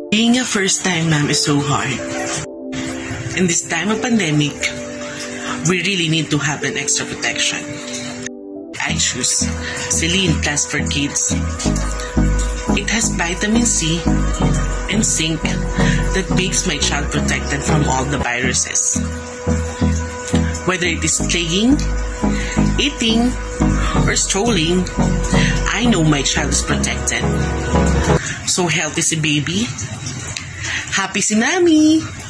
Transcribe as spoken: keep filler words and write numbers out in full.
Being a first-time mom is so hard. In this time of pandemic, we really need to have an extra protection. I choose Ceelin Plus for Kids. It has vitamin C and zinc that makes my child protected from all the viruses. Whether it is playing, eating, or strolling, I know my child is protected. So healthy si baby, happy si mommy!